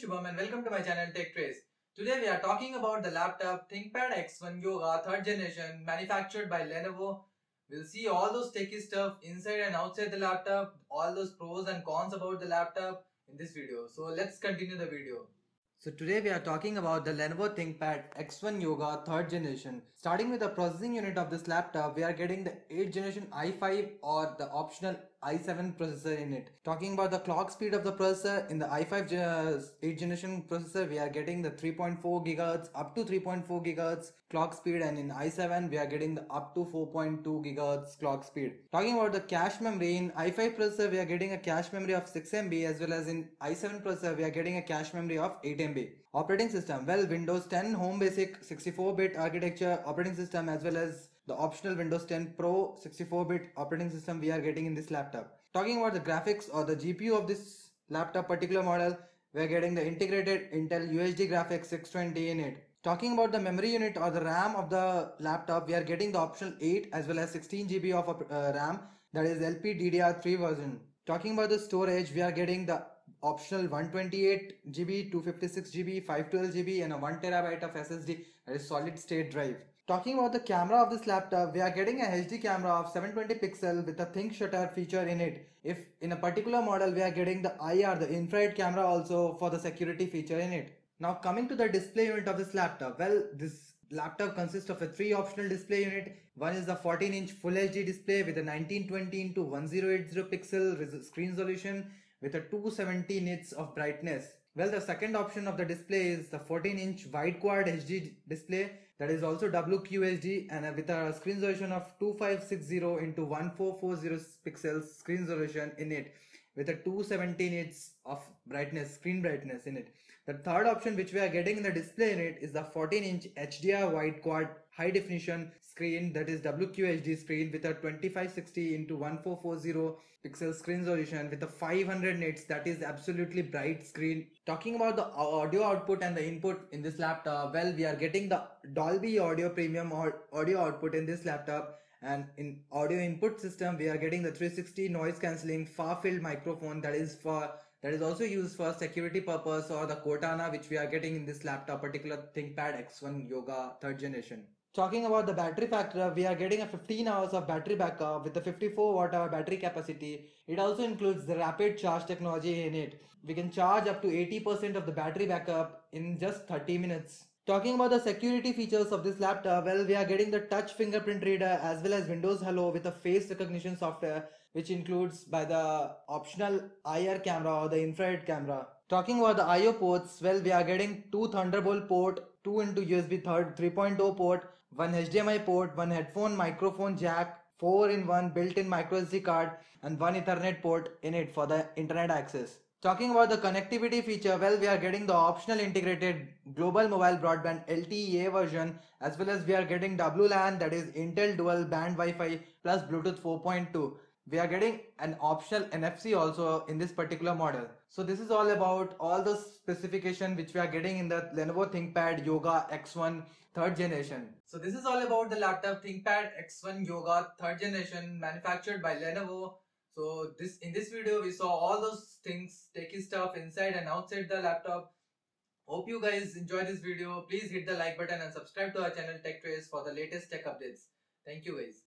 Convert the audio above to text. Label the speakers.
Speaker 1: Shubham and welcome to my channel Tech Trace. Today we are talking about the laptop ThinkPad X1 Yoga 3rd generation manufactured by Lenovo. We'll see all those techie stuff inside and outside the laptop, all those pros and cons about the laptop in this video. So let's continue the video. So today we are talking about the Lenovo ThinkPad X1 Yoga 3rd generation. Starting with the processing unit of this laptop, we are getting the 8th generation i5 or the optional i7 processor in it. Talking about the clock speed of the processor, in the i5 8th generation processor, we are getting the 3.4 GHz up to 3.4 GHz clock speed, and in i7 we are getting the up to 4.2 GHz clock speed. Talking about the cache memory, in i5 processor we are getting a cache memory of 6 MB, as well as in i7 processor we are getting a cache memory of 8 MB. Operating system, well, Windows 10 Home Basic 64-bit architecture operating system, as well as the optional Windows 10 Pro 64-bit operating system we are getting in this laptop. Talking about the graphics or the GPU of this laptop particular model, we are getting the integrated Intel UHD graphics 620 in it. Talking about the memory unit or the RAM of the laptop, we are getting the optional 8 as well as 16 GB of RAM, that is LPDDR3 version. Talking about the storage, we are getting the optional 128 GB, 256 GB, 512 GB and a 1 TB of SSD, that is solid state drive. Talking about the camera of this laptop, we are getting a HD camera of 720 pixel with a ThinkShutter feature in it. If in a particular model we are getting the IR, the infrared camera also for the security feature in it. Now coming to the display unit of this laptop, well, this laptop consists of 3 optional display unit. One is the 14-inch Full HD display with a 1920 x 1080 pixel screen resolution with a 270 nits of brightness. Well, the second option of the display is the 14-inch wide quad HD display, that is also WQHD, and with a screen resolution of 2560 x 1440 pixels screen resolution in it, with a 270 nits of brightness, screen brightness in it. The third option which we are getting in the display unit is the 14-inch HDR wide quad high definition screen, that is WQHD screen, with a 2560 x 1440 pixel screen resolution with a 500 nits, that is absolutely bright screen. Talking about the audio output and the input in this laptop, well, we are getting the Dolby Audio Premium or audio output in this laptop, and in audio input system we are getting the 360 noise cancelling far field microphone, that is also used for security purpose, or the Cortana which we are getting in this laptop particular ThinkPad X1 Yoga 3rd generation. Talking about the battery factor, we are getting a 15 hours of battery backup with a 54 watt-hour battery capacity. It also includes the rapid charge technology in it. We can charge up to 80% of the battery backup in just 30 minutes. Talking about the security features of this laptop, well, we are getting the touch fingerprint reader as well as Windows Hello with a face recognition software, which includes by the optional IR camera or the infrared camera. Talking about the IO ports, well, we are getting 2 Thunderbolt port, 2 into USB 3.0 port, 1 HDMI port, 1 headphone microphone jack, 4-in-1 built-in microSD card, and 1 Ethernet port in it for the internet access. Talking about the connectivity feature, well, we are getting the optional integrated global mobile broadband LTE-A version, as well as we are getting WLAN, that is Intel dual band Wi-Fi plus Bluetooth 4.2. We are getting an optional NFC also in this particular model. So this is all about all the specification which we are getting in the Lenovo ThinkPad Yoga X1 3rd generation. So this is all about the laptop ThinkPad X1 Yoga 3rd generation manufactured by Lenovo. So in this video we saw all those things, techie stuff inside and outside the laptop. Hope you guys enjoyed this video. Please hit the like button and subscribe to our channel Tech Trace for the latest tech updates. Thank you guys.